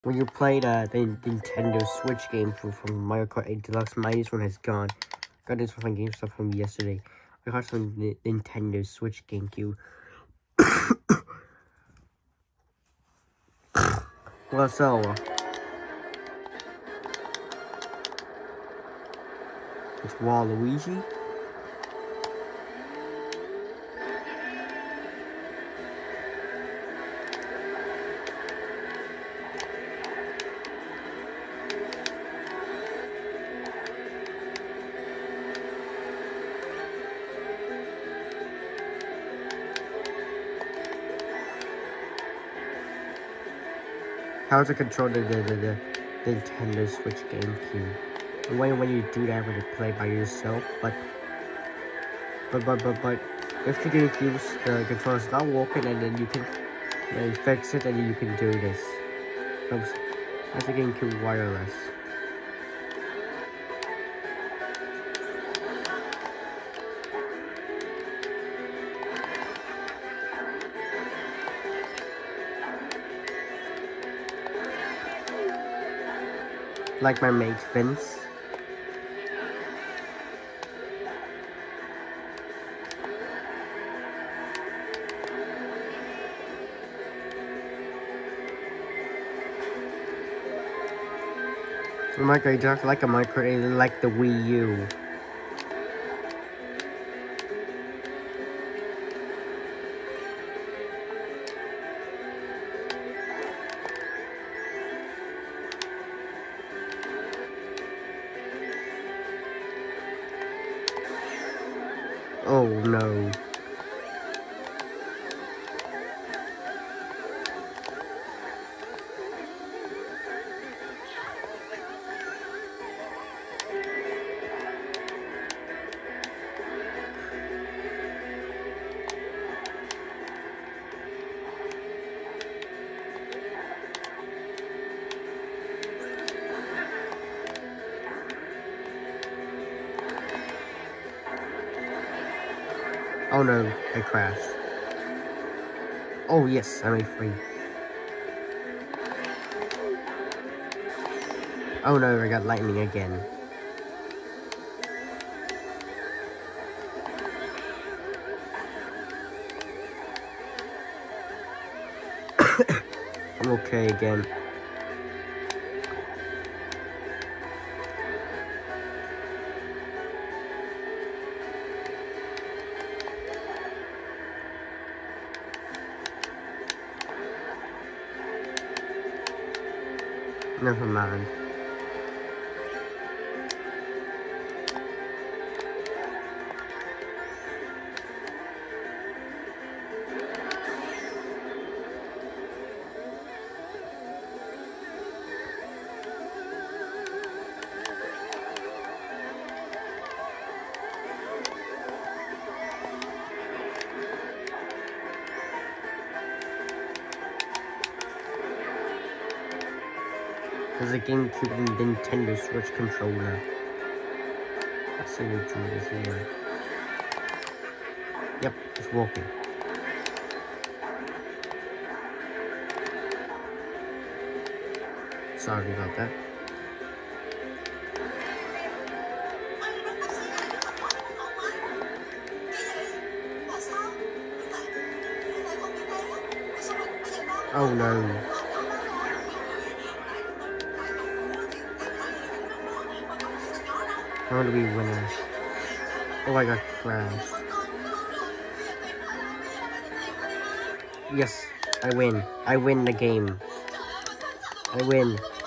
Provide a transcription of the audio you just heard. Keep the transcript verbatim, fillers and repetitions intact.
When you played uh, the Nintendo Switch game from, from Mario Kart eight Deluxe, my one has gone. Got this from game stuff from yesterday. I got some N Nintendo Switch GameCube. Well, so it's Waluigi. How to control the, the, the, the Nintendo Switch GameCube. And when, when you do that, when you play by yourself, but but but but but if the GameCube's the controller's not working, and then you can you know, fix it, and then you can do this. So that's the GameCube wireless. Like my mate Vince. So Micro, just like a micro, like the Wii U. Oh no. Oh no, I crashed. Oh yes, I made free. Oh no, I got lightning again. I'm okay again. Never mind. There's a GameCube and Nintendo Switch controller. Let's see which one is here. Yep, it's working. Sorry about that. Oh no. I want to be winner. Oh, I got crashed. Yes, I win. I win the game. I win.